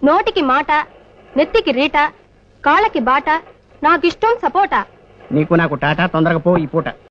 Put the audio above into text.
నోటికి మాట, నెత్తికి రీట, కాళ్ళకి బాట, నాకిష్టం సపోటా. నీకు నాకు టాటా, తొందరగా పో ఈ పూట.